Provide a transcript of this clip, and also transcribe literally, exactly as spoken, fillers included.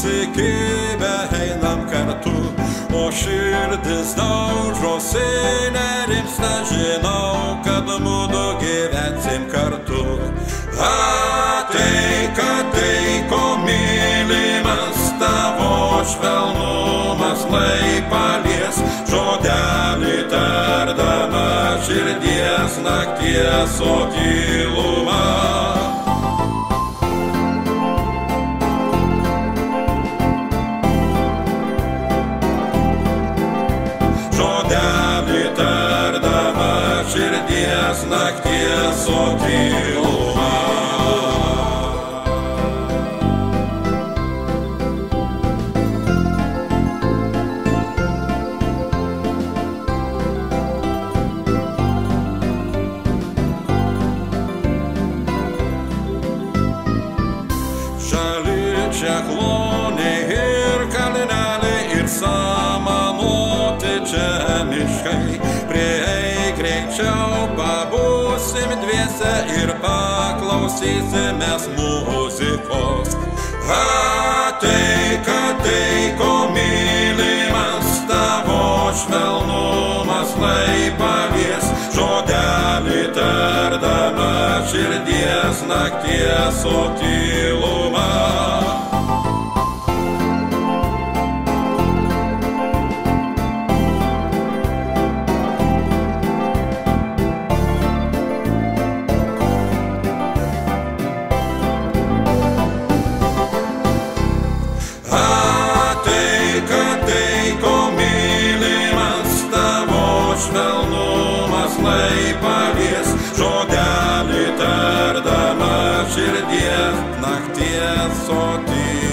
susikibę einam kartu, o širdis daužosi nerimsta, žinau, kad mudu gyvensim kartu. Ateik, ateik, o mylimas, tavo švelnumas lai palies, žodelį tardama širdies nakties o tylumą. Žodelį tardama širdies nakties o tylumą. Čekloniai ir kalneliai ir samanoti čia miškai. Prieik greičiau, pabūsim dviese ir paklausysimės muzikos. Ateik, ateik, o mylimas, tavo švelnumas lai palies, žodelį tardama širdies nakties o tylumą. Ateik, ateik, o mylimas, tavo švelnumas lai palies, žodelį tardama širdies nakties o tylumą.